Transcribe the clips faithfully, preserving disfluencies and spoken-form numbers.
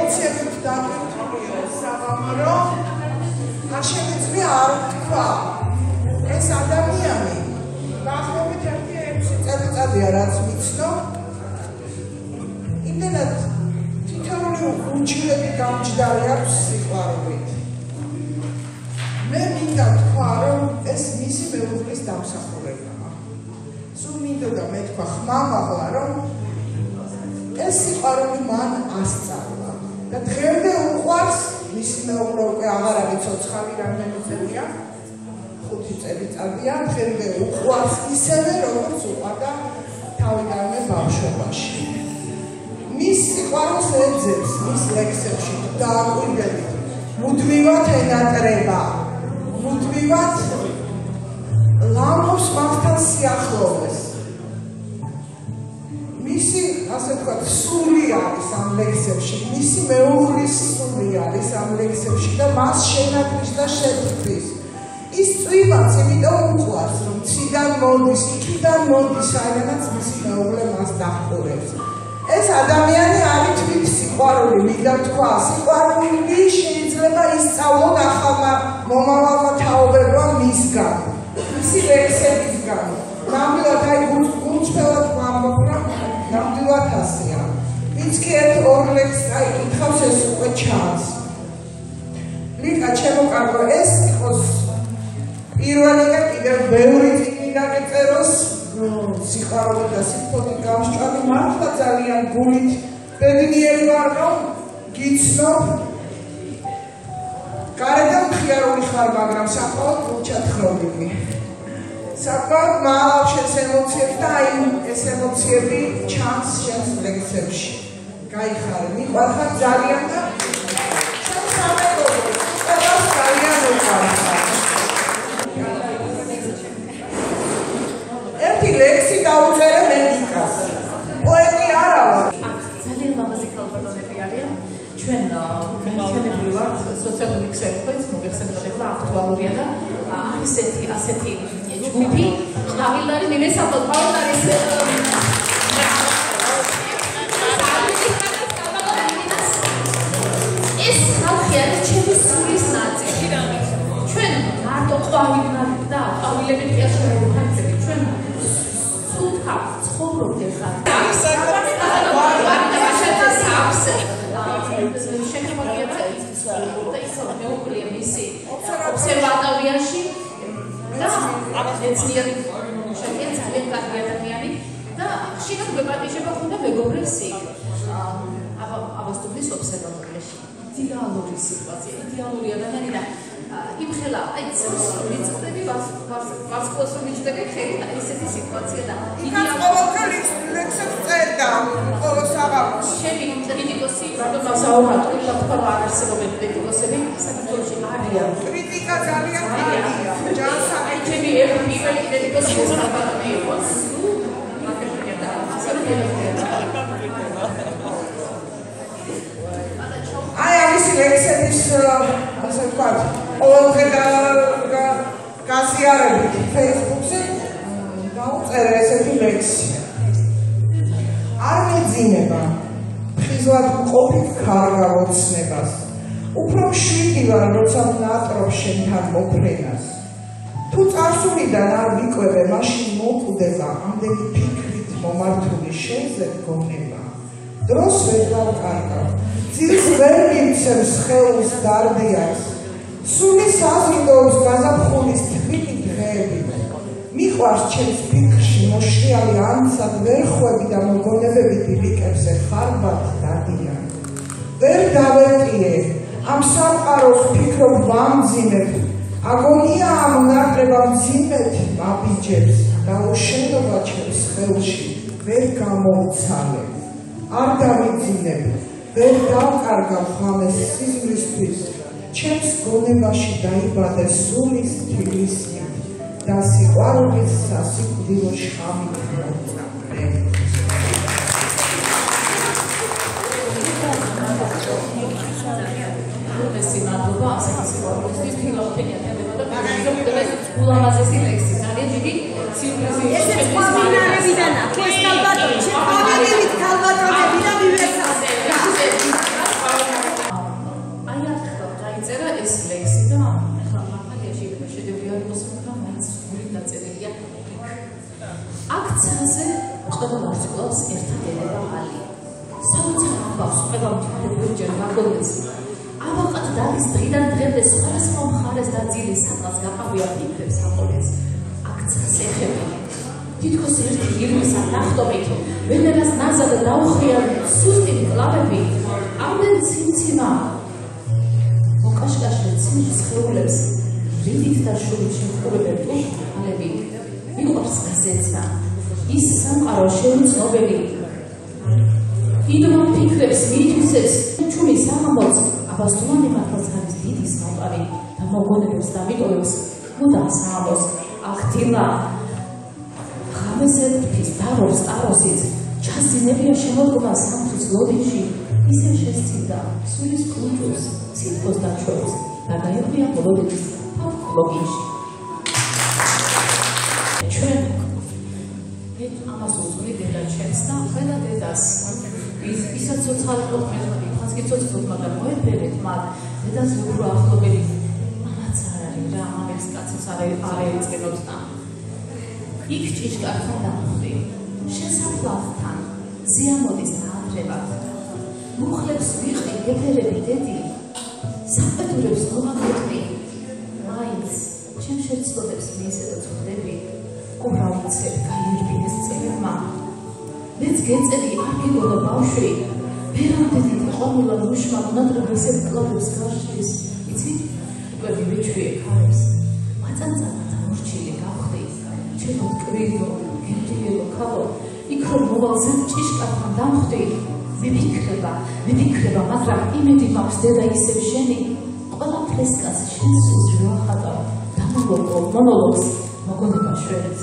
ემოციებით დაკავშირებული საღამო, რომ არ შემიძლია არ ვთქვა ეს ადამიანი დაახლოებით ერთი ექვსი წელიწადია რაც ვიცნობ, იმდენად თითოეული უჯრედი გამჯდარი აქვს სიყვარულით. მე მინდა ვთქვა, რომ ეს მისი მეუღლის დამსახურებაა. სულ მინდოდა მე თქვა ხმამაღლა, რომ ეს სიყვარული მან ასწავლა და დღემდე უყვარს მისი მეუღლე უკვე აღარ არის ცოცხალი, რამდენი წელია? ხუთი წელიწადია, დღემდე უყვარს ისევე, როგორც უყვარდა თავიდანვე ბავშვობაში. მის სიყვარულს ეძებს მის ლექსებში დააკვირდებით, მუდმივად ენატრება, მუდმივად ლამბობს მათთან სიახლოვეს. მისი, ასე ვთქვათ, სული არის ამ ლექსებში, მისი მეუღლის სული არის ამ ლექსებში და მას შენაგრის და შეთქმის. ის წვიმაც იმიტომ უყვარს, რომ ციდან მოდის, იქიდან მოდის, საიდანაც მისი მეუღლე მას დაჰყურებს. ეს ადამიანი არის თვით სიყვარული, მინდა ვთქვა, სიყვარული შეიძლება ისწავლოთ ახალმა მომავალმა თაობებმა მისგან, მისი ლექსებისგან. ნამდვილად აი გულწრფელად ვამბობ, რომ ნამდვილად ასეა. ვინც კი ერთ ორ ლექსს აიკითხავს, ეს უკვე ჩანს. ლიკა, ჩემო კარგო, ეს იყოს პირველი და კიდევ ბევრი წიგნი დაგეწეროს სიყვარული და სიმფონიის გამსჭვალი. მართლა ძალიან გულით ბედნიერი ვარ, რომ გიცნობ. გარედან მხიარული ხარ, მაგრამ საკმაოდ გულჩათხრობილი. საკმაოდ მაღალ შენს ემოციებს და აი ეს ემოციები ჩანს შენს ლექსებში. გაიხარე, მიყვარხარ ძალიან და შენს სამეგობრო ყველას ძალიან უყვარხარ. ერთი ლექსი დაუწერე მედიკას. პოეტი არა ვარ. ძალიან ლამაზი ქალბატონები არიან. ჩვენ მენქანები ვართ სოციალური ქსელებით, მოგეხსენებოდა აქტუალურია და ასეთი ასეთი ჯგუფი ყავილარი მიმესალმოთ ყავილარის ეს ხალხი არის ჩემი სულის ნაწილი. ჩვენ მარტო ყავილნარი და ყავილებით კი არ შევხვდებით. ჩვენ სულ ცხოვრობთ ახლა. ობსერვატორიაში და მეცნიერი მუშაკია ძალიან კარგი ადამიანი და ხშირად გვეპატიჟება ხუნდა მეგობრებს იქ აბასტუმის ობსერვატორიაში. იდეალური სიტუაცია, იდეალური ადამიანი და იმხელა, აი ვიცოდები ვარსკვლავს რომ მიჩნდები ხელი და ესეთი სიტუაცია და იქაც ყოველდღე ლექსებს წერდა ყოველ საღამოში. ჩემი კრიტიკოსი რატომ დავსაუბრობ, თქვა არ არსებობენ კრიტიკოსები, საქართველოში არიან. კრიტიკა ძალიან კარგია. ჯანსა აი ჩემი პირველი კრიტიკოსი მოსაბადო იყოს. აი ამისი ლექსების ასე ვთქვათ, ყოველდღე გაზიარებით Facebook-ზე დაუწერე ესეთი ლექსი. არ მეძინება ხიზლად ყოფით ქარგავოცნებას. უფრო მშვიდი ვარ, როცა ვნატრობ შენთან მოფრენას. თუ წარსულიდან არ ვიკვებე, მაშინ მოკვდება ამდენი ფიქრით მომართული შენზე გონება. დროს ვერ დავკარგავ, ძილს ვერ მივცემ სხეულს დარდიას. სული საზრდოობს გაზაფხულის თბილი დღეები. მიყვარს ჩემს ფიქრში მოშრიალი ანცად ვერხვები და მოგონებები ბილიკებზე ხარბად დადიან. ვერ დავეტიე, ამ სამყაროს ფიქრობ ვამძიმებ. აგონია ამ უნარტრება მძიმედ მაბიჯებს და უშენობა ჩემს ხელში ვერ გამოვცალე. არ დავიძინებ, ვერ დავკარგავ ხამეს სიზმრისთვის. ჩემს გონებაში დაიბადე სულის თბილისით და სიყვარულის სასიკვდილო შხამით მომწაფრე. ეს მადლობა ასეთი სიყვარულისთვის ფილოსოფია თემებოდა და ულამაზესი ლექსი ძალიან დიდი სიურპრიზი. ესეც ყვავილნარებიდან აქვს ეს ქალბატონი, ყვავილებით ქალბატონები და მივესალმე. მთვარეებჯერ მაგონდეს ავაყად დალის დღიდან დღემდე სხვადასხვა მხარეს დაძილი სადღაც გაყავია ფიქრებს აყოლეს აქცას ეხები თითქოს ერთი ირმისა ნახტომით ვენერას ნაზად დაუხია სუსტი მკლავები ამდენ ციმციმა მოკაშკაშე ციმის ხეულებს რიდით და შურით შემყურებენ ტურკალები მიყვარს გაზეცნა ის სამყარო შეუცნობელი იდმა ფიქრებს მიითვისებს ჩუმი საღამოც აბასთუმანი მართლაც არის დიდი სამყარი და მოგონებებს და მიტოვებს მუდამ საღამოს აღთილა ღამესერფის დარობს ტაროსიც ჩასძინებია შემოდგომა სამთის ლოდიში ისე შესწინდა სულის კუნჭულს სიტყოს დაჩვევს და გაეღრია ბოლოდების ლოგინში ჩვენ ამას უძღვი დედა ჩემს და ყველა დედას ისაც ცოცხალი ყოფნები ხაც კი ცოცხალ მაგრამ მოეფერეთ მათ დედას უფრო ახლობელი მამაც არ არის რა ამის კაცს არ არ ეწყინოთ და იქ ჭიშკართან დამხვდი შესაფლავთან ზიამოდის დაადრებად მუხლებს ვიყრი გეფერები დედი საფეთურებს მოვაგეთმი მაინც ჩემ შეცდომებს მიისედაც ხდები ყურავიცებ გაირბინეს წელებმა მეც გეწედი არ გიგონო ბავშვი ვერამდე ყვამულა მუშმა მონატრებ ისევ კლავებს გარშვის იცით უკვე მივეჩვიე ქარებს მაწანწანა მორჩილი გავხდი ჩემო კრიზო გემრიელო ქალო იქ რომ მოვალზე ჭიშკართან დამხვდი მიფიქრება მიფიქრება მაგრამ იმედი მაქვს დედა ისევ შენი ყველაფერს კაც შენ სულ ვახატავ დამოლოგო მონოლოგს მოგონება შვერიც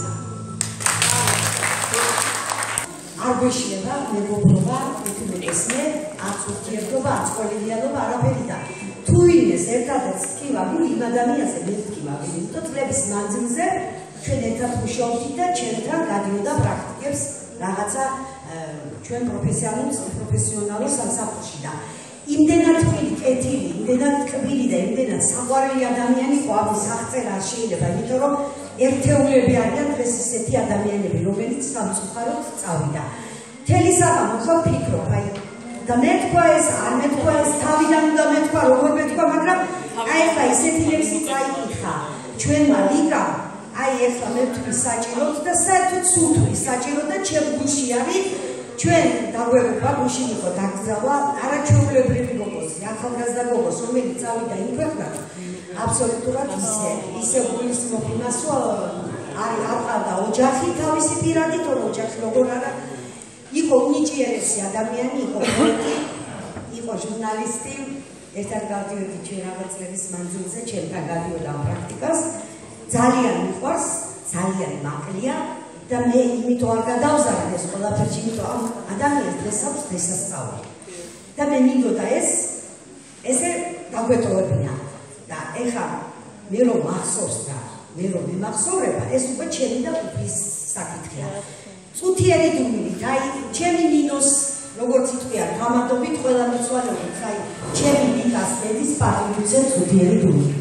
არ გვეშლება მეგობრობა უთმესმე არც ურთიერთობა არც კოლეგიალობა არაფერი და თუ იმეს ერთადაც ტკივა იმ ადამიანზე მე ტკივა ვიდო წლების მანძილზე ჩვენ ერთად მუშაობდით და ჩვენთან გადიოდა პრაქტიკებს რაღაცა ჩვენ პროფესიონალურ პროფესიონალურ სამსახურში და იმდენად კეთილი, იმდენად კბილი და იმდენად საყვარელი ადამიანი ხო ამის აღწერა არ შეიძლება, იმიტომ რომ ერთეულები არიან დღეს ისეთი ადამიანები, რომელიც სამწუხაროდ წავიდა. მთელი საღამო ხო ფიქრობ, აი და მეთქვა ეს, არ მეთქვა ეს, თავიდან უნდა მეთქვა, როგორ მეთქვა, მაგრამ აი ახლა ისეთი ლექსი წაიკითხა ჩვენმა ლიკამ, აი ახლა მე ვთქვი საჭიროდ და საერთოდ სულ თქვი საჭიროდ და ჩემ გულში არის ჩვენ დაგვეუბნება გულში იყო დაკრძალვა არაჩვეულებრივი გოგოსი, ახალგაზრდა გოგოს, რომელიც წავიდა იმ ქვეყნად, აბსოლუტურად ისე, ისე გულის მოფინასო არის აყავდა ოჯახი თავისი პირადი, თორე ოჯახი როგორ არა, იყო უნიჭიერესი ადამიანი, იყო პოეტი, იყო ჟურნალისტი, ერთად გავდივედი ჩვენ რაღაც წლების მანძილზე, ჩემთან გადიოდა პრაქტიკას, ძალიან მიყვარს, ძალიან მაკლია. და მე იმიტომ არ გადავზარდე ეს ყველაფერში, იმიტომ ამ ადამიანს დღეს აქვს დღესასწაული. და მე მინდოდა ეს ესე დაგვეტოვებინა. და ეხლა მე რომ მახსოვს და მე რომ მიმახსოვრება, ეს უკვე ჩემი და უფლის საკითხია. წუთიერი დუმილით, აი ჩემი ნინოს როგორც იტყვია, გამადობით ყველა მიცვალებით, აი ჩემი ნიკას დედის პატრიუცე წუთიერი დუმილი.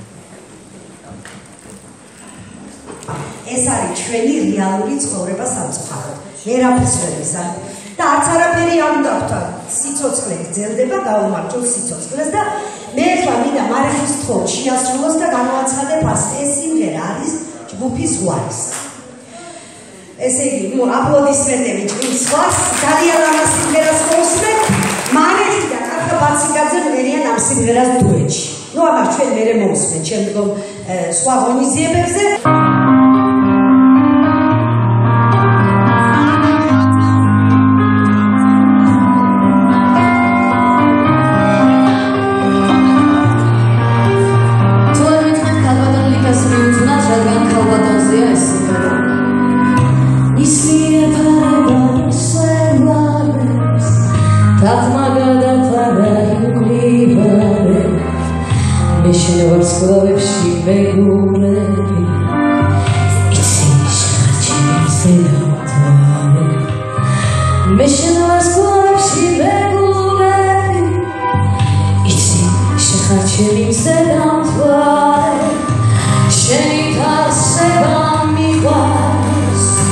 ეს არის ჩვენი რეალური ცხოვრება სამწუხაროდ. ვერაფერს ვერ ვიზამ და არც არაფერი არ უნდა ვთქვა. სიცოცხლე გრძელდება, გაუმარჯოს სიცოცხლეს და მე ახლა მინდა მარეხის თხოვნ შეასრულოს და განვაცხადებ ასე. ეს სიმღერა არის ჯგუფი ზღვარის. ესე იგი, ნუ აპლოდისმენტები ჯგუფის ზღვარს, ძალიან ამას სიმღერას მოვსმენთ. მარეხი და კახა ბაციკაძე მერიან ამ სიმღერას დუეტში. ნუ ამას ჩვენ მერე მოვსმენთ შემდგომ სხვა ღონისძიებებზე.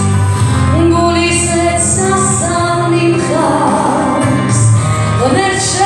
Let's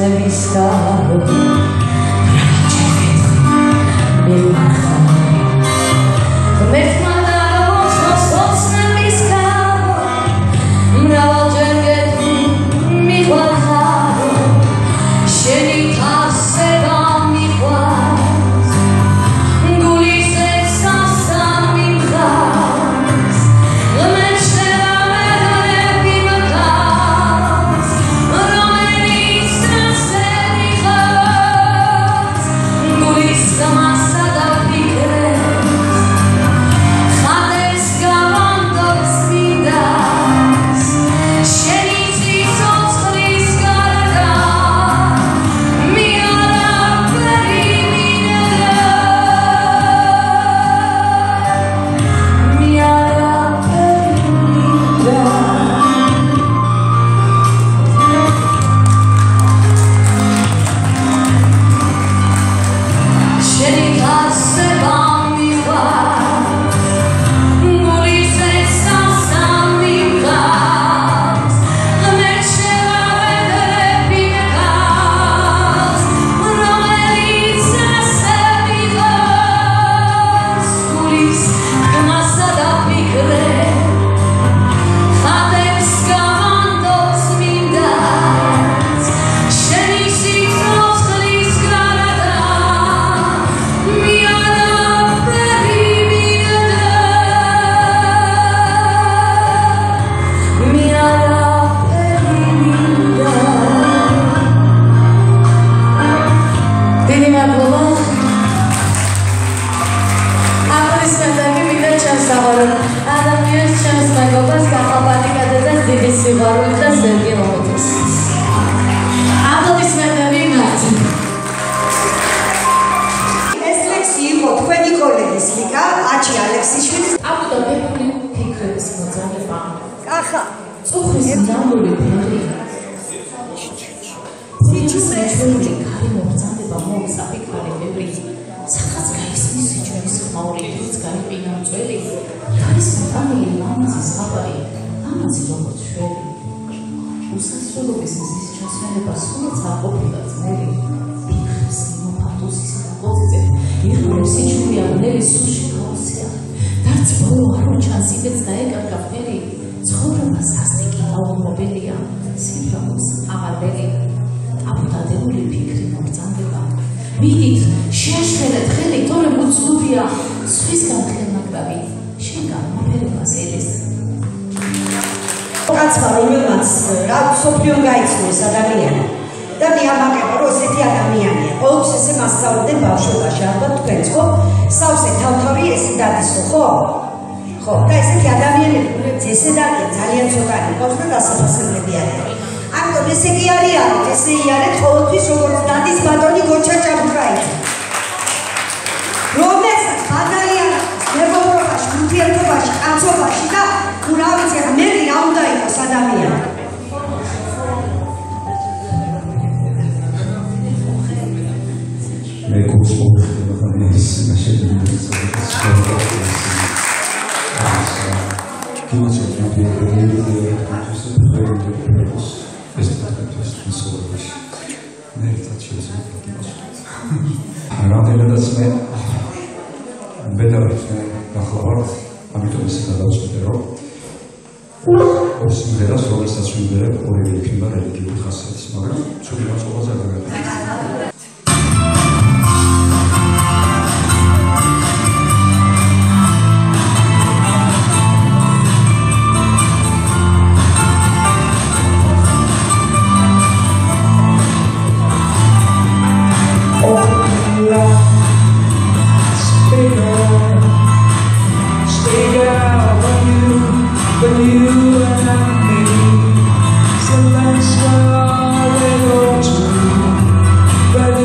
But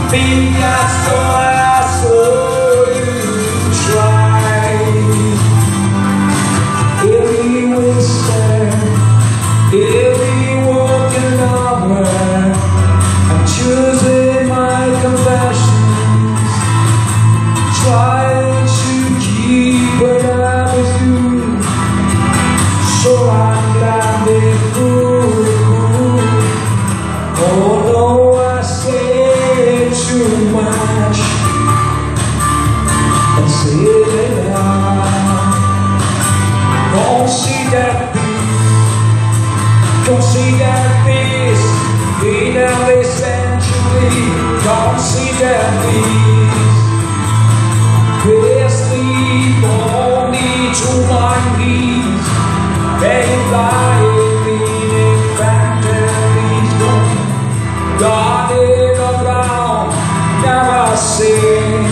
think that's all I saw you try. Every whisper, every walking over, I'm choosing my confessions, trying to keep what I was you. So I'm glad they fool. Oh no, I say too much and say it out. Don't see that beat, don't see that beast in every century. Don't see that beast. They sleep only to my knees. They lie in factories, God in the ground, never seen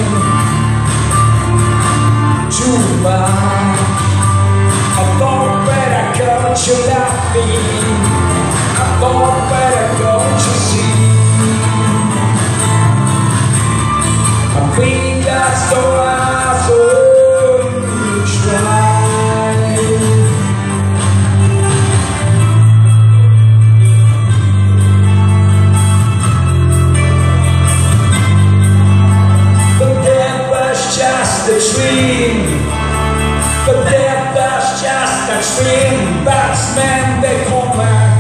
too much. I thought better go to that beat. I thought better go to see. I think that's the last word you try. Just a dream, but death was just a dream. Batsmen they kommer,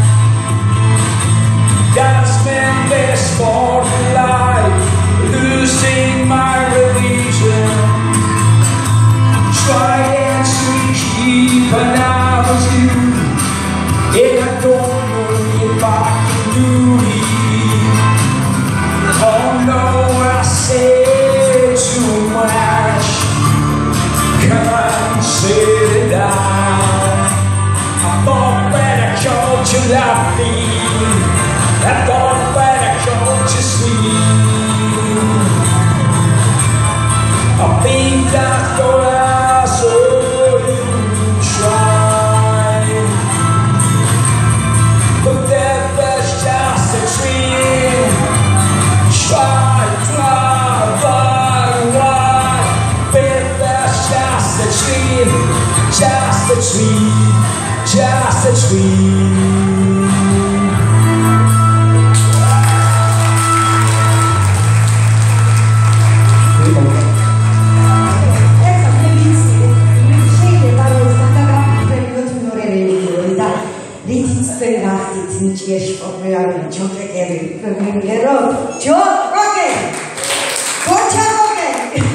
dansmen they sport life, losing my religion, trying to keep an eye on you, and I don't know if I can do it. Oh no, I say too much, can't sit it down. I thought better go to laughing, I thought better go to sleep. I think that's the last word you try, but that was just a dream. Try, try, try, try, but that's just a dream, just a dream, just a dream. Ecco, bellissimo. Sceglie parole stata premio tenore da 리팅스페이나티 등지에 싶어요. 정책에 premio 저 오케이 고쳐 오케이.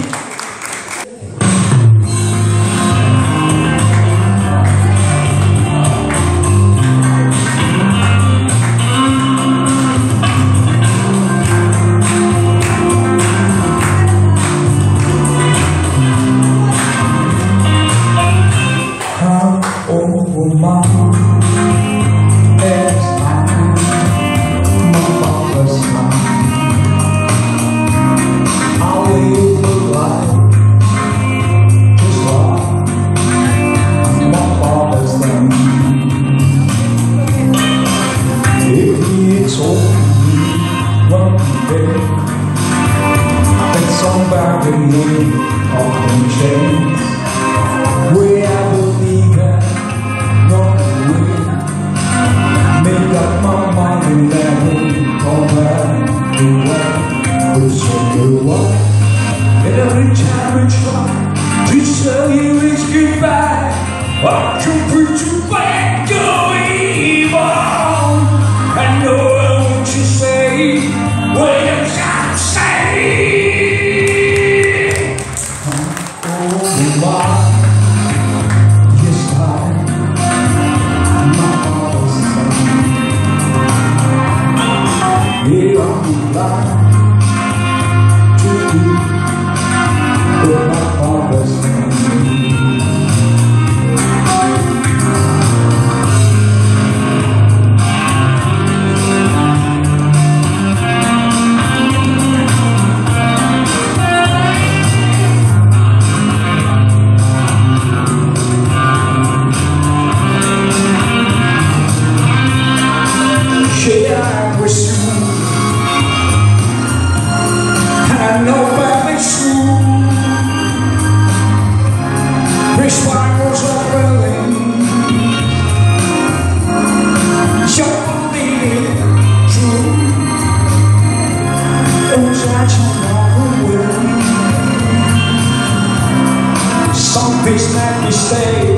stay.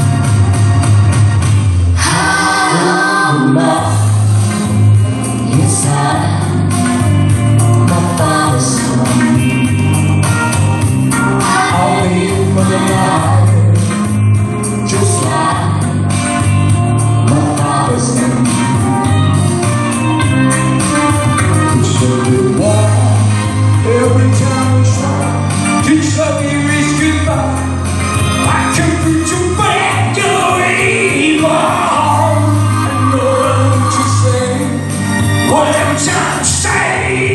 How much inside my father's home? I'll be for the night, just like my father's home. He said goodbye every time we try to show you his goodbye. I can put you back to evil. I know what you say, what I'm trying to say.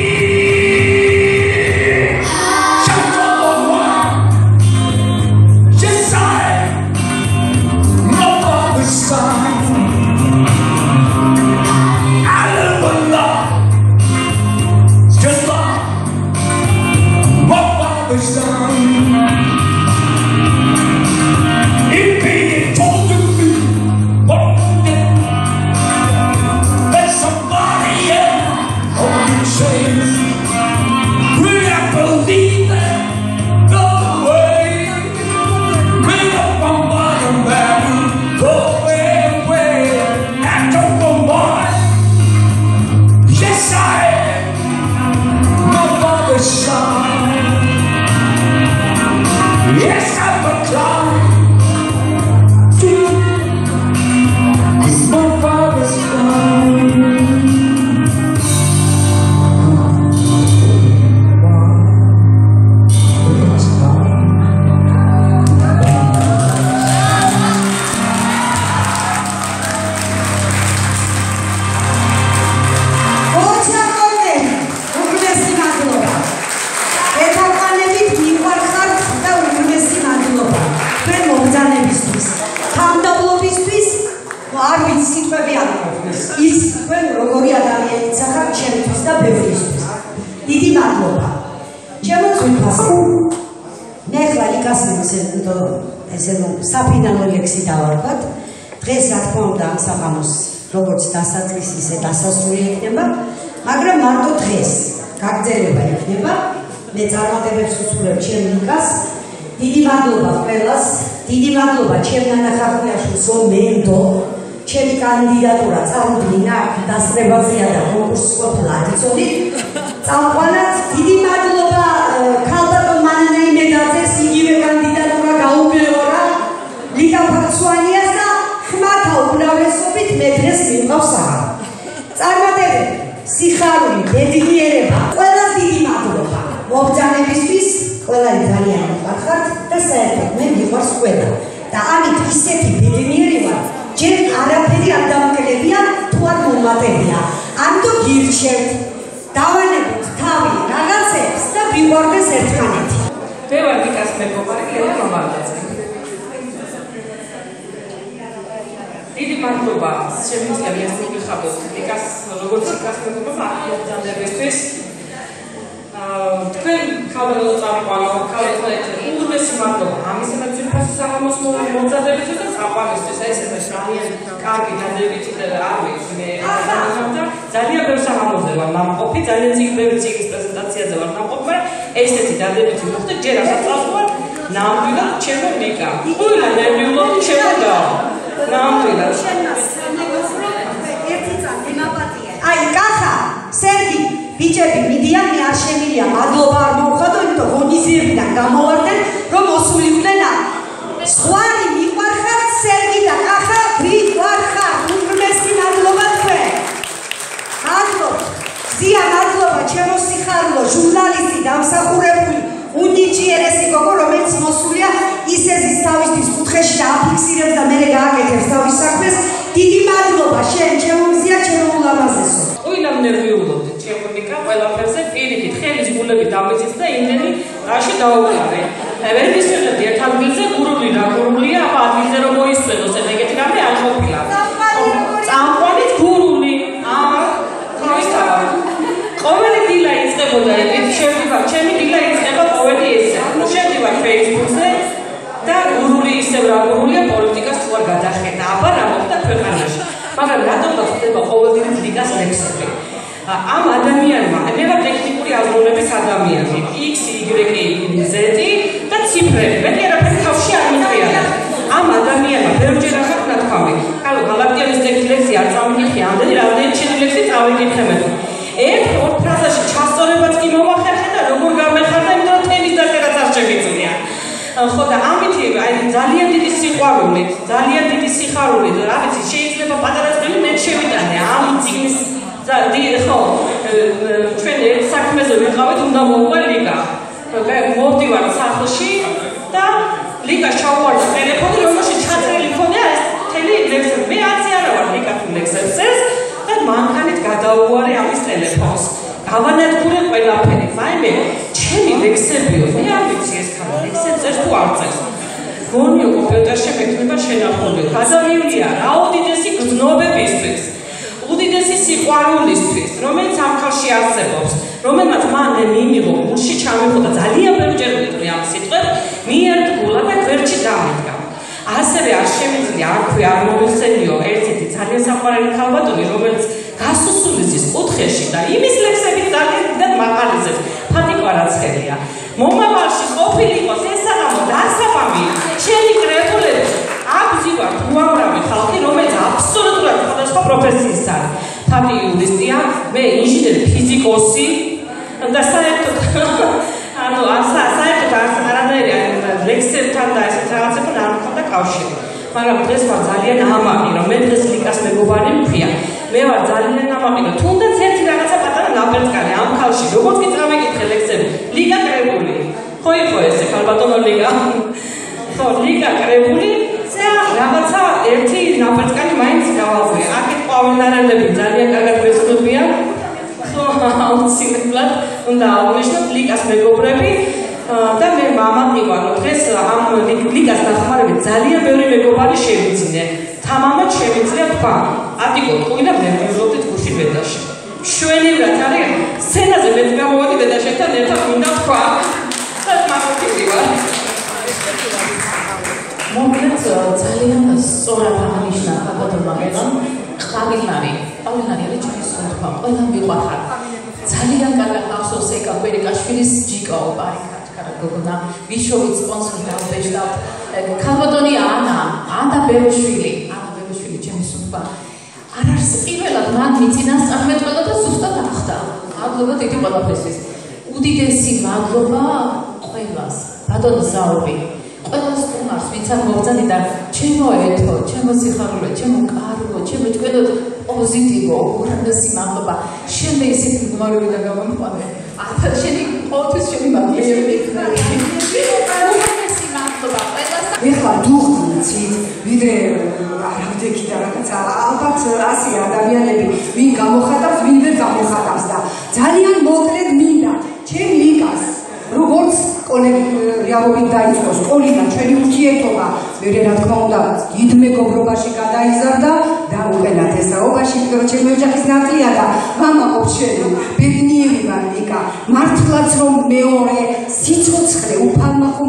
Just all the while, just like my father's son. I live a life just like my father's son. It being told to me one day that somebody else only changed. Will I believe that? No way. Will I from bottom back? Go away. I don't know why. Yes, I am my father's son. Yes, I'm a clown. It's my father's son. საფინალო ლექსი დავარქვათ. დღეს რა თქმა უნდა ამ საღამოს როგორც დასაწყისი ისე დასასრული იქნება, მაგრამ მარტო დღეს გაგრძელება იქნება. მე წარმატებებს ვუსურვებ ჩემ ნიკას. დიდი მადლობა ყველას, დიდი მადლობა ჩემ ნანახახულიაშვილს, რომ მენდო ჩემი კანდიდატურა წარუდგინა დასწრებაზეა და კონკურსს ყოფილა იცოდი. წამყვანად დიდი მადლობა ქალბატონ მანანაი მედაძეს, იგივე კანდიდატურა გაუგებრა ლიკა ფაცვანიას და ხმათა უმრავლესობით მე დღეს მივყავს საღამო. წარმატებები, სიხარული, ბედნიერება, ყველას დიდი მადლობა. მობრძანებისთვის ყველანი ძალიან მოგხართ და საერთოდ მე მიყვარს ყველა. და ამით ისეთი ბედნიერი ვარ, ჯერ არაფერი არ დამკლებია, თუ არ მომატებია. ამიტომ გირჩევთ, დავანებოთ თავი რაღაცებს და ვიყვარდეს ერთმანეთი. მე ვარ ვიკას მეგობარი, ლელა მომალაძე. დიდი მადლობა შემიძლია მოგიხადოთ ვიკას როგორც ვიკას მეგობარ მოგზაურებისთვის. თქვენ ქალბატონო წამყვანო, ქალბატონეთ უღრმესი მადლობა ამისათვის ძირფასი საღამოს მომზადებისთვის და წამყვანისთვის. ეს ეს ძალიან კარგი დადებითი და არ ვიცი მე ძალიან ბევრ საღამოზე ვარ ნამყოფი, ძალიან ძიგბევი ძიგის პრეზენტაციაზე ვარ ნამყოფი, მაგრამ ესეთი დადებითი მოხდა ჯერ ასწავლო ვარ ნამდვილად ჩემო ნიკა. ყველა ნერვიულობ ჩემო და ნამდვილად ერთი წამი მაპატია. აი კახა, სერგი ბიჭები მიდიან, მე არ შემილია მადლობა არ მოვხადო, იმიტომ ღონისძიებიდან გამოვარდნენ, რომ მოსულიყვნენ. სხვარი მიყვარხართ, სერგი და კახა მიყვარხართ. უღრმესი მადლობა თქვენ. მადლობა. ზია მადლობა ჩემო სიხარულო, ჟურნალისტი დამსახურებული, უნიჭიერესი გოგო, რომელიც მოსულია ისე ზის თავისთვის კუთხეში და აფიქსირებს და მერე გააკეთებს თავის საქმეს. დიდი მადლობა შენ, ჩემო მზია, ჩემო ულამაზესო. უილამ ნერვიულობდი ჩემო ნიკა ყველაფერზე პირიქით ხელის გულები დამეწიც და იმდენი რაში დაუყარე. ვერ მისვენებდი ერთ ადგილზე გურული რა გურულია, აბა ადგილზე რომ მოისვენოს ეს ეგეთი რამე არ ყოფილა. წამყვანით გურული. აა მოისთავა. ყოველი დილა იწყებოდა ეს შევდივარ, ჩემი დილა იწყება ყოველი ესე. შევდივარ Facebook-ზე და გურული ისევ რა გურულია პოლიტიკას თუ არ გადახედა. აბა რა მოხდა ქვეყანაში. მაგრამ რატომ ხდება ყოველდღიური ლიგას ლექსები? ამ ადამიანმა, მე ვარ ტექნიკური აზროვნების ადამიანი, X, Y, Z და ციფრები. მე არაფერი თავში არ მიყრია. სიხარული რა ვიცი შეიძლება პატარა წილი მე შევიტანე ამ წიგნის ხო ჩვენ ერთ საქმეზე ვიყავით უნდა მოუყვე ლიგა მოვდივარ სახლში და ლიგას ჩავუვარდა ტელეფონი რომელშიც ჩაწერილი მქონია ეს მთელი ლექსები მე არც არა ვარ ლიგა თუ ლექსებს წერს და მანქანით გადაუვარე ამის ტელეფონს გავანადგურე ყველაფერი მაიმე ჩემი ლექსებიო მე არ ვიცი ეს ხარ ლექსებს წერს თუ არ წერს გონიო კომპიუტერში მექნება შენახული გადავივლია რა უდიდესი გრძნობებისთვის უდიდესი სიყვარულისთვის რომელიც ამ ხალხში არსებობს რომელმაც მან მიიღო გულში ჩამიღო და ძალიან ბევრჯერ ვიტყვი ამ სიტყვებს მიერთგულა და გვერდში დამიდგა ასევე არ შემიძლია აქვე არ მოვიხსენიო ერთ-ერთი ძალიან საყვარელი ქალბატონი რომელიც გასუსულიზის კუთხეში და იმის ლექსებით ძალიან დიდად მაღალიზებს ფათი კვარაცხელია მომავალში ყოფილიყოს ესაღამო დასაბამი შენი კრეატულები აბზივართ უამრავი ხალხი რომელიც აბსოლუტურად სხვადასხვა პროფესიის არის ფათი იურისტია მე ინჟინერი ფიზიკოსი და საერთოდ ანუ საერთოდ არანაირი ლექსებთან და ესეთ რაღაცებთან არ მქონდა კავშირი მაგრამ დღეს ვარ ძალიან ამაყი რომ მე დღეს ლიკას მეგობარი მქვია მე ვარ ძალიან ამაყი რომ თუნდაც ერთი რაღაცა პატარა ნაპერწკალი ამ ხალხში როგორც კი წამეკითხე ლექსები ლიკა კრებული ხო იყო ესე ქალბატონო ლიკა ხო ლიკა კრებული და რაღაცა ერთი ნაპერწკალი მაინც გავაღვია აქეთ ყვავილნარელები ძალიან კარგად მეცნობიან ხო აუცილებლად უნდა აღნიშნოთ ლიკას მეგობრები და მე მამაკი ვარ რომ დღეს ამ ლიკას დახმარებით ძალიან ბევრი მეგობარი შევიძინე თამამად შევიძლია თქვა ატიკო თქვი და მე ვივლობდით გუშინ ბედაში შვენივრად არის სცენაზე მეც გამოვადი ბედაშეთთან ერთად მინდა თქვა და მამაკი ვარ მომდეც ძალიან სწორად აღნიშნა ქალბატონმა მელამ ყავილნარი ყავილნარი არის ჩემი სულთქვა ყველა მიყვარხარ ძალიან კარგად ახსოვს ეკა კვერიკაშვილის ჯიკაო ბარიკად კარგ გოგონა ვიშოვით სპონსორი დავბეჭდა ქალბატონი ანა ანა ბებშვილი ანა ბებშვილი ჩემი სულთქვა არ არის პირველად მან მიწინას წარმეტყველა და ზუსტად ახდა მადლობა დიდი ყველაფერისთვის უდიდესი მადლობა ყველას ბატონო ზაური ყველა სტუმარს ვინც არ მოგზავნიდა ჩემო ეთო, ჩემო სიხარულე, ჩემო კარგო, ჩემო თქვენო პოზიტივო, ურანოსი მადლობა. შენ მე ისეთი მდგომარეობი და გამომყვანე. ახლა შენი ყოველთვის შენი მადლიერები ურანოსი მადლობა. ეხლა დუხდით, ვიდრე არავითარი და რაღაცა ალბათ ასი ადამიანები ვინ გამოხატავს, ვინ ვერ გამოხატავს და ძალიან მოკლედ მინდა ჩემი ლიკას როგორც კოლეგიალობით დაიწყო სკოლიდან ჩვენი ურთიერთობა მერე რა თქმა უნდა დიდ მეგობრობაში გადაიზარდა და უპირატესობაში რომ ჩემი ოჯახის ნათლია და მამა ოფშერი ბედნიერი ვარ ლიკა მართლაც რომ მეორე სიცოცხლე უფალმახო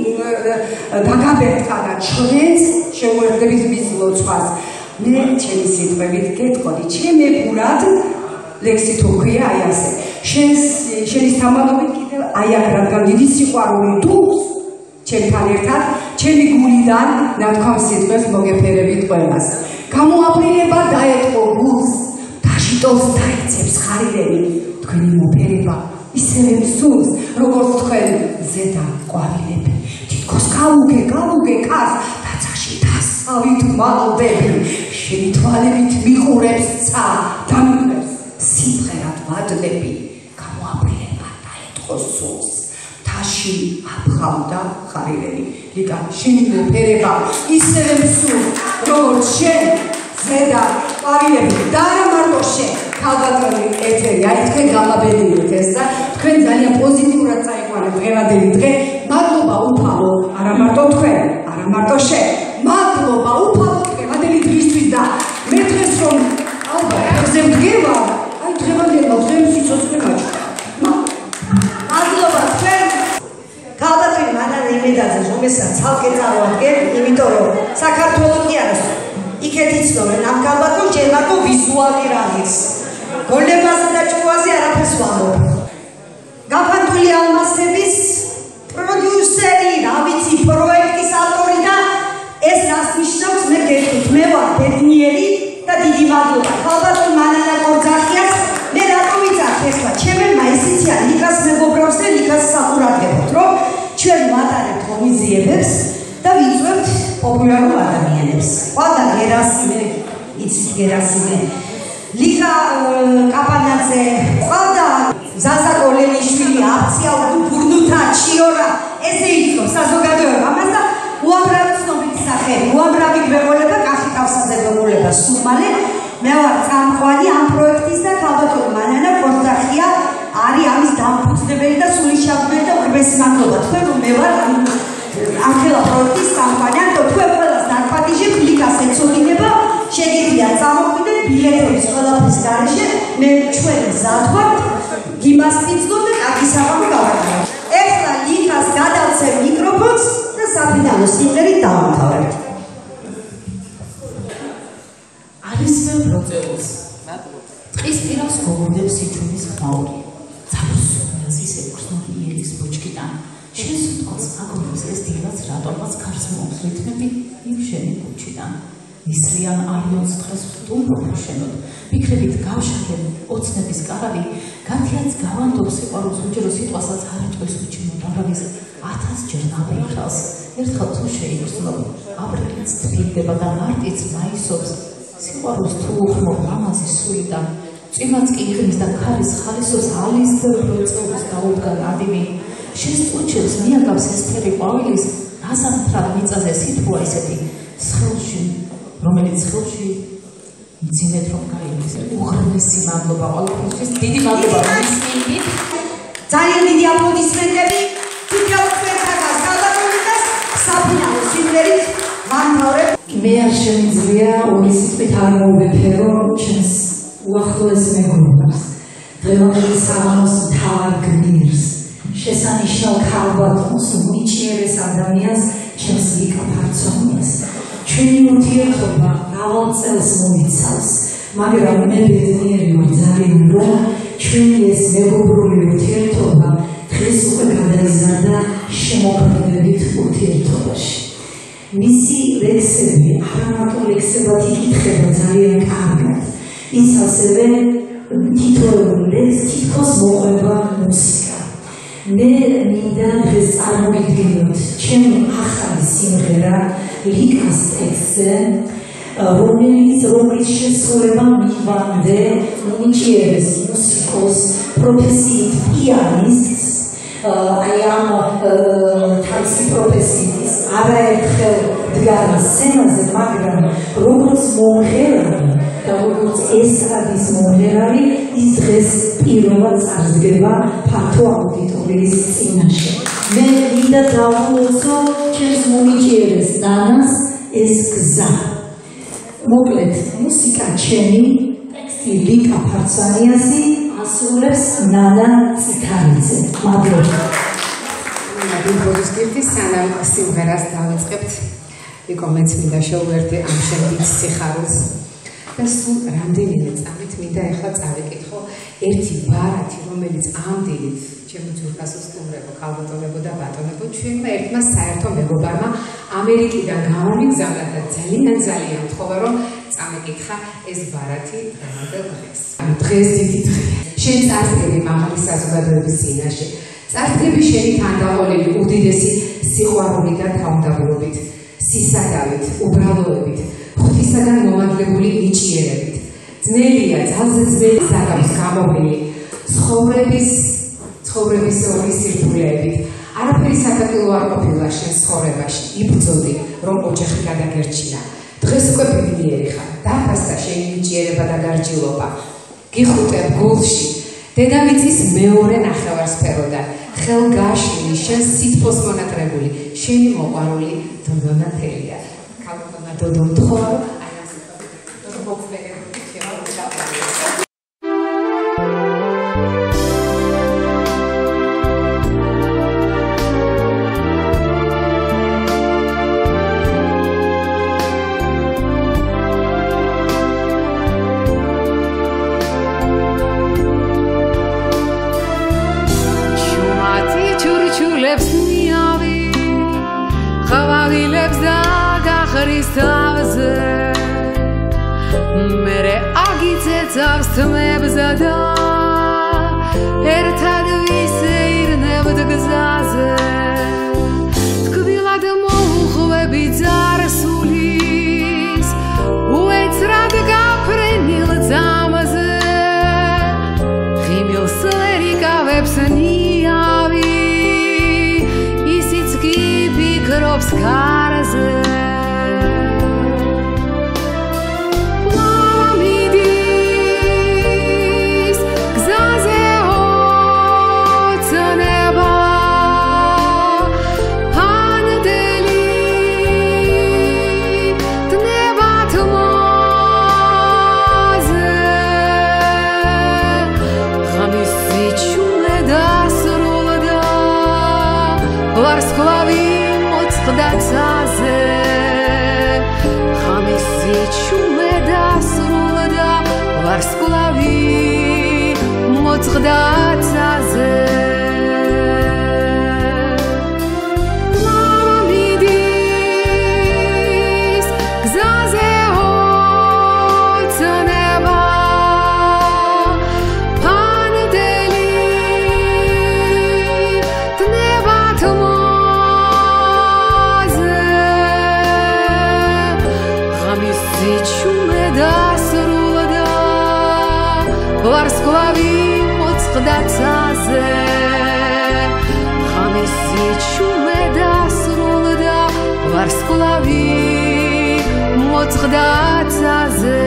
დაგაბერტა და ჩვენს შეუერთდებით მის ლოცვას მე ჩემი სიტყვებით გეტყოდი ჩემებურად ლექსი თუ ქვია აი ასე შენს შენის თამამობით კიდევ აი აქ რადგან დიდი სიყვარული დუს ჩემთან ერთად ჩემი გულიდან ნათქვამ სიტყვებს მოგეფერებით ყველას გამოაპრილება დაეტყო გულს დაშიტოს დაეცებს ხარიდები თქვენი მოფერება ისევე მსურს როგორც თქვენ ზედა ყვავილები თითქოს გავუგე გავუგე კაც დაცაში დასავით მალდები შენი თვალებით მიყურებს ცა და მიყურებს სიმღერად ვადლები გამოაპრილება დაეტყო სულს თაში აფხავდა ხარილები ლიკა შენი მოფერება ისევე მსურს როგორც შენ ზედა ყვავილები და არა მარტო შენ ქალბატონი ეთერი აი თქვენ გამაბედნიოთ ეს და თქვენ ძალიან პოზიტიურად წაიყვანეთ დღევანდელი დღე მადლობა უფალო არა მარტო თქვენ არა მარტო შენ მადლობა უფალო დღევანდელი დღისთვის და მე დღეს რომ ალბათ ხზე მდგება აი დღევანდელმა დღემ სიცოცხლე გაჩვენა მადლობა თქვენ ქალბატონი მადან იმედაძე რომელსაც ცალკე წავადგენ იმიტომ რომ საქართველოს კი არის იქეთ იცნობენ ამ ქალბატონს ჯერ მარტო ვიზუალი რამის გოლებაზე და ჭუაზე არაფერს ვამბობ გაფანტული ალმასების პროდიუსერი რა ვიცი პროექტის ავტორი და ეს რას ნიშნავს მე გეტყვით მე ვარ ბედნიერი და დიდი მადლობა ქალბატონ მანანა გოძახიას მე რატო ვიცახ ესლა ჩემმა ისიცია ლიკას მეგობრებს და ლიკას საყურადღებოთ რომ ჩვენ ვატარებთ ღონისძიებებს და ვიწვევთ პოპულარულ ადამიანებს. ყველა გერასიმე, იცით გერასიმე. ლიკა კაპანაძე, ყველა ზაზა გოლელიშვილი, აფცია ბურნუთა, ჩიორა, ესე იყო საზოგადოება. ამას და უამრავი ცნობილი სახელი, უამრავი გვეყოლება, კახი თავსაზე გვეყოლება სუმალე. მე ვარ წამყვანი ამ პროექტის და ქალბატონი მანანა კორტახია არის ამის დამფუძნებელი და სული შეგვიძლია და უღრმესი მადლობა. თქვენ რომ მე ვარ ამ ხელა პროექტის წამყვანი, ანუ თქვენ ყველას დაგპატიჟებთ ლიკას ეცოდინება, შეგიძლიათ წამოხვიდეთ ბილეთების ყველაფრის გარეშე, მე ჩვენ მზად ვართ გიმასპინძლობ და კარგი საღამო გავაკეთებთ. ეხლა ლიკას გადავცემ მიკროფონს და საფინალო სიმღერით დავამთავრებთ. არის მე პროცედურს. ტყის პირას გოგონებს სიჩუმის ხმაური. ძაფრს ისე გრძნობი იერის ბოჭკიდან. შენ სიტყვას აგონებს ეს დილაც რატომაც ქარს მოაქვს რითმები იმ შენი კუჩიდან. ისრიან არიონს დღეს ვტუმრობ შენოდ. ფიქრებით გავშაგებ ოცნების კარავი, გათიაც გავანდობ სიყვარულს უჯერო სიტყვასაც არ ეტყვის უჩინო დარავის ათასჯერ ნაბეიხელს. ერთხელ თუ შეიგრძნობ, აპრილიც თბილდება და მარტიც მაისობს. სიყვარულს თუ უხმობ ლამაზი სულიდან, წვიმაც კი იღმის და ქარის ხალისოს ალის დროწეულს გაუდგა ნადიმი. შენს კუჩებს მიაგავს ეს ფერი ყვავილის, გაზამთრად მიწაზე სითბოა ისეთი სხეულში, რომელიც სხეულში მძიმედ რომ გაივლის. უღრმესი მადლობა ყველაფერთვის, დიდი მადლობა მისმინით. ძალიან დიდი აპლოდისმენტები თითოეულ სპექტაკლს ქალბატონობას საფინალო სიმღერით ვამთავრებ. მე არ შემიძლია ორი სიტყვით არ მოვიფერო ჩემს უახლოეს მეგობრებს, დღევანდელი საღამოს მთავარ გმირს, შესანიშნავ ქალბატონს, უნიშიერეს ადამიანს, ჩემს ლიკა ფარცონიას. ჩვენი ურთიერთობა მრავალ წელს მოიცავს, მაგრამ მე ბედნიერი ვარ ძალიან, რომ ჩვენი ეს მეგობრული ურთიერთობა დღეს უკვე გადაიზარდა შემოქმედებით ურთიერთობაში. მისი ლექსები არამარტო ლექსებად იკითხება ძალიან კარგად, ის ასევე თითოეულ ლექსს თითქოს მოყვება მუსიკა. მე მინდა დღეს წარმოვიდგინოთ ჩემი ახალი სიმღერა ლიკას ტექსტზე, რომელიც რომლის შესრულება მივანდე უნიშიერეს მუსიკოს, პროფესიით პიანისტს, აი ამ თავისი პროფესიის არაერთხელ დგარა სცენაზე, მაგრამ როგორც მომღერალი და როგორც ესტრადის მომღერალი, ის დღეს პირველად წარსდგება ფართო აუდიტორიის წინაშე. მე მინდა დავულოცო ჩემს მონიჭიერეს ნანას ეს გზა. მოკლედ, მუსიკა ჩემი, ტექსტი ლიკა ფარცანიასი, ასრულებს ნანა ციქარიძე. მადლობა. ბიბლიის გირდი სანამ სიმღერას დავიწყებთ, იყო მეც მინდა შევუერთე ამ შემდგომ სიხარულს და სულ რამდენიმე წამით მინდა ახლა წავიკითხო ერთი ბარათი, რომელიც ამდენით ჩემი ძურკას უსტუმრებო, ქალბატონებო და ბატონებო, ჩვენმა ერთმა საერთო მეგობარმა ამერიკიდან გამომიგზავნა და ძალიან ძალიან მთხოვა, რომ წამიკითხა ეს ბარათი დღევანდელ დღეს. დღეს დიდი დღეა. შენ წარსდგები მაღალი საზოგადოების წინაშე. წარსდგები შენი თანდაყოლილი უდიდესი სიყვარული და თავმდაბლობით, სისადავით, უბრალოებით, ღვთისაგან მომაგლებული ნიჭიერებით. ძნელია, ძალზე ძნელი საგავს გამოვლილი, ცხოვრების ცხოვრების ორი სირთულეებით. არაფერი საფეთილო არ ყოფილა შენ ცხოვრებაში, იბრძოდი, რომ ოჯახი გადაგერჩინა. დღეს უკვე ბედნიერი ხარ, დაფასდა შენი ნიჭიერება და გარჯილობა. გიხუტებ გულში დედამიწის მეორე ნახევარსფეროდან, ხელგაშლილი, შენ სითბოს მონატრებული, შენი მოყვარული დოდონა თელია. ქალბატონა დოდო მთხოვა, რომ აი ამ სიტყვებით მოგვწერებით შემოგვიჩავარდეს. Zavs tmebza da ertad visirnebd gzaze tkvila da mohu khvebi zarsul ქარზე Dacაზე Hamisi čume da srulda Varsklavi Motzgdacაზე Lamidis Gzaze od neba Pandeli Tneba tmo Чуме да срулда Varsklavi motzgdacაზე Hamisi čume da srulda Varsklavi motzgdacაზე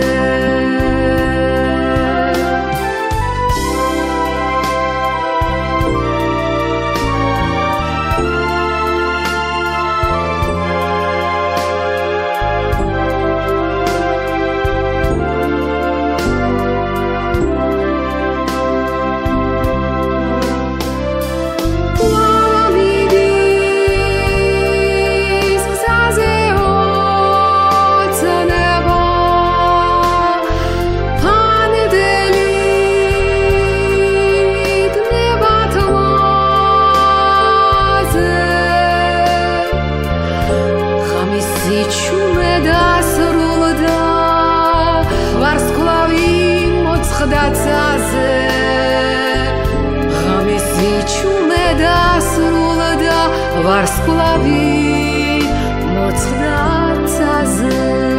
Čume da srulda Varsklavi motzgdacაზე Hamisi čume da srulda Varsklavi motzgdacაზე